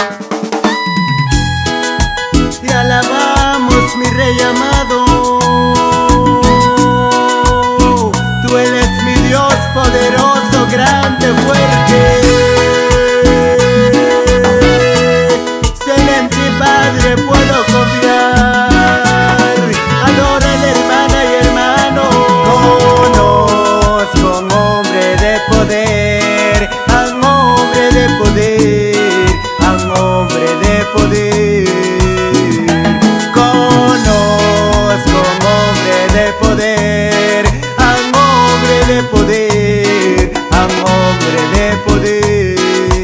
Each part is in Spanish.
Te alabamos, mi Rey amado. Tú eres mi Dios poderoso, grande, fuerte. Solo en ti, Padre, puedo confiar. Adoren, hermana y hermano. Conozco a un hombre de poder, a un hombre de poder, a un hombre de poder. Conozco a un hombre de poder, a un hombre de poder, a un hombre de poder.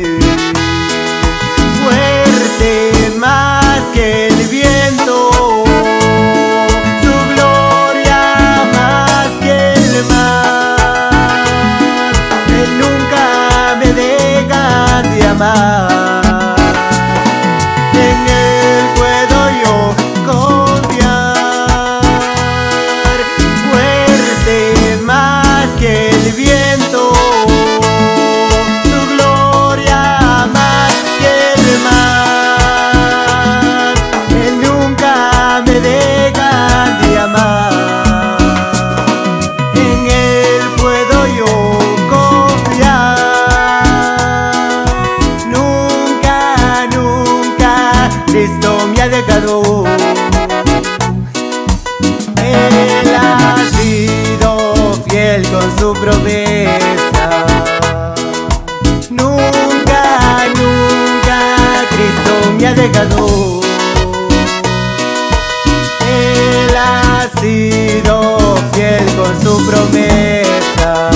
Fuerte más que el viento, su gloria más que el mar. Él nunca me deja de amar. En Él puedo yo confiar. Fuerte más que el viento, su gloria más que el mar. Él nunca me deja de amar. En Él puedo yo confiar. Nunca, nunca Cristo me ha dejado. Él ha sido fiel con su promesa. Nunca, nunca Cristo me ha dejado. Él ha sido fiel con su promesa.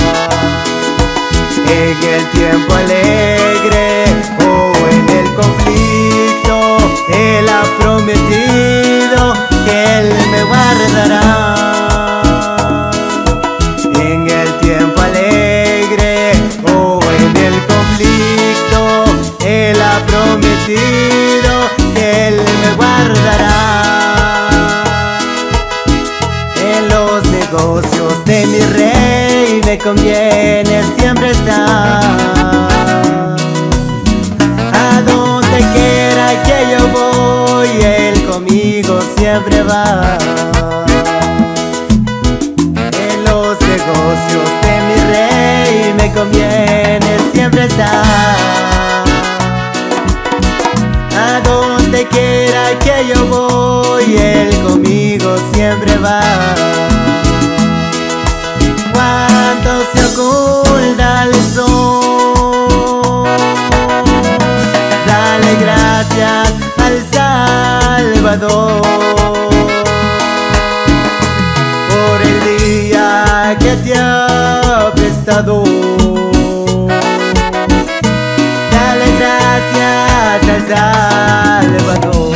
En el tiempo alegre o en el conflicto, Él ha prometido que Él me guardará. En el tiempo alegre o en el conflicto, Él ha prometido que Él me guardará. En los negocios de mi Rey me conviene siempre estar. A donde quiera que yo voy, Él conmigo siempre va. En los negocios de mi Rey me conviene siempre estar. A donde quiera que yo voy, Él conmigo siempre va. Cuando se oculta el sol, dale gracias al Salvador por el día que te ha prestado. Dale gracias al Salvador.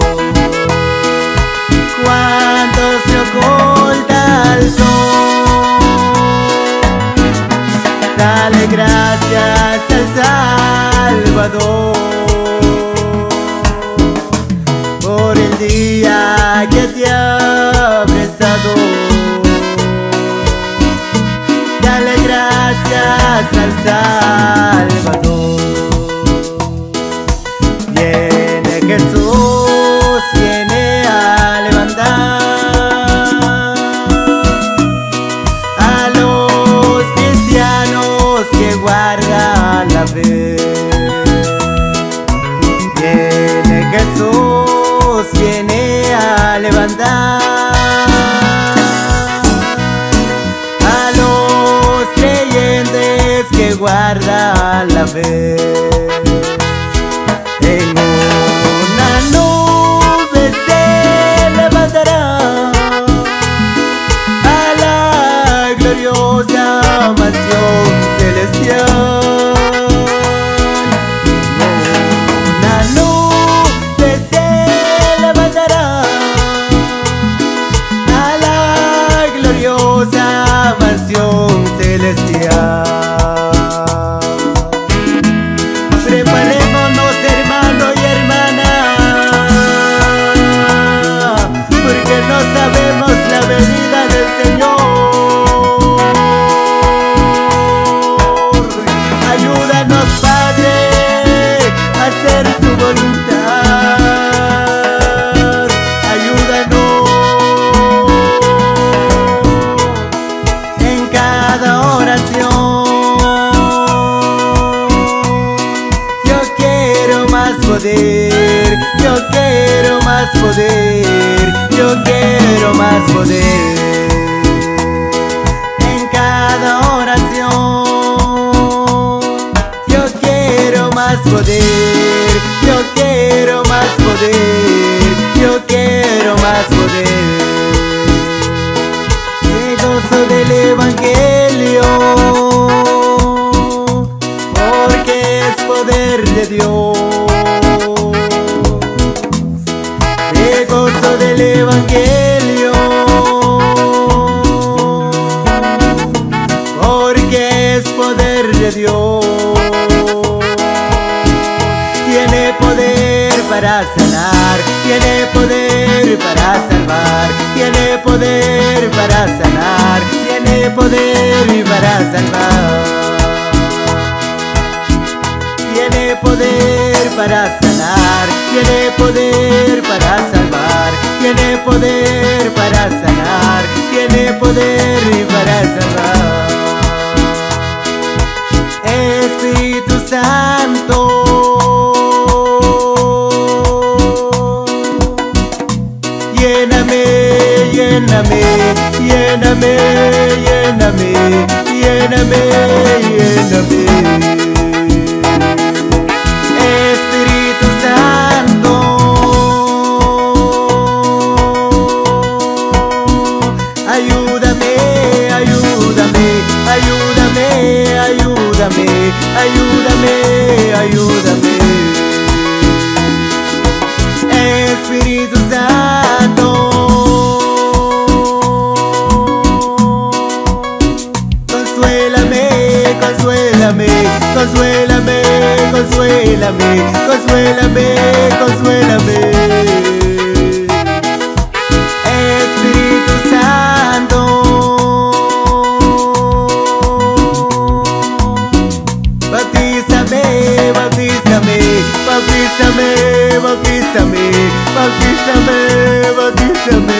Cuando se oculta el sol, dale gracias al Salvador por el día que te ha prestado. Dale gracias al Salvador. Viene Jesús, viene a levantar a los cristianos que guardan la fe. Viene Jesús, viene a levantar a los creyentes que guardan la fe. En una nube se levantará a la gloriosa mansión celestial. Una nube se levantará a la gloriosa mansión celestial. tu voluntad. Ayúdanos en cada oración. Yo quiero más poder, yo quiero más poder, yo quiero más poder. En cada oración yo quiero más poder, yo quiero más poder, yo quiero más poder. Me gozo del Evangelio porque es poder de Dios. Me gozo del Evangelio porque es poder de Dios. Tiene poder para sanar, tiene poder para salvar, tiene poder para sanar, tiene poder para salvar. Tiene poder para sanar, tiene poder para salvar, tiene poder para sanar, tiene poder para salvar. Espíritu Santo, lléname, lléname, lléname, lléname, lléname, lléname. Espíritu Santo, ayúdame, ayúdame, ayúdame, ayúdame, ayúdame, ayúdame. Espíritu Santo, consuélame, consuélame, consuélame, consuélame, consuélame, consuélame. Espíritu Santo, bautízame, bautízame, bautízame, bautízame, bautízame, bautízame.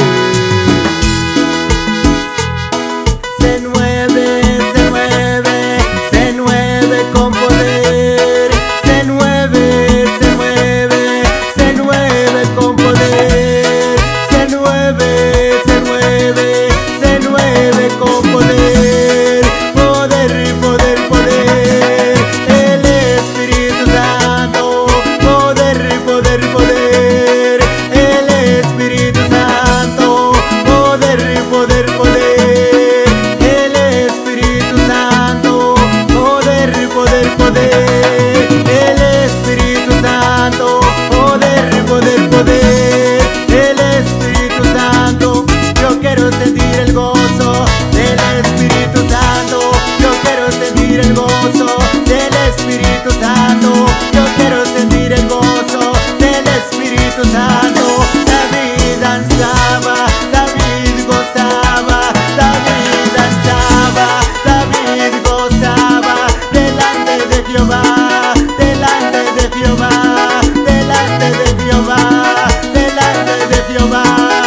Se mueve, se mueve, se mueve con poder. Se mueve, se mueve, se mueve con poder. Se mueve, se mueve, se mueve con poder. Poder, poder, poder. El Espíritu Santo. Poder, poder, poder. El Espíritu Santo. Poder, poder, poder. El Espíritu Santo. Poder, poder, poder. El Espíritu Santo. Poder, poder, poder. El Espíritu Santo. Yo quiero sentir el gozo del Espíritu Santo. Yo quiero sentir el gozo del Espíritu Santo. Yo quiero sentir el gozo del Espíritu Santo. David danzaba, David gozaba, David danzaba, David gozaba delante de Jehová, delante de Jehová, delante de Jehová, delante de Jehová.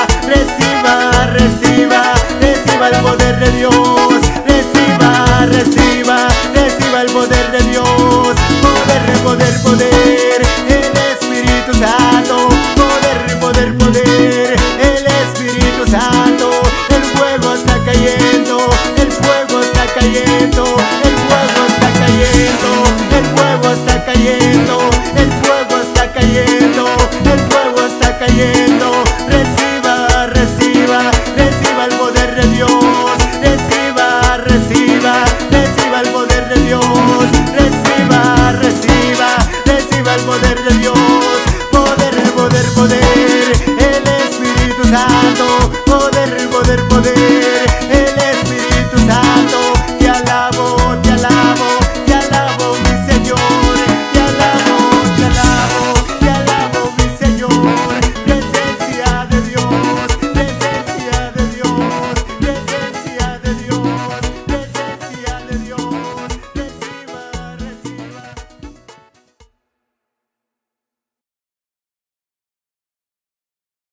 Reciba, reciba, reciba el poder de Dios. Reciba, reciba, reciba el poder de Dios. Poder, poder, poder. El Espíritu Santo. Poder, poder, poder. El Espíritu Santo. El fuego está cayendo. El fuego está cayendo. El fuego está cayendo. El fuego está cayendo. El fuego está cayendo. El fuego está cayendo. Reciba, reciba, reciba el poder de Dios. Reciba, reciba, reciba el poder de Dios. Reciba, reciba, reciba el poder de Dios. Poder, poder, poder. El Espíritu Santo. Poder, poder, poder.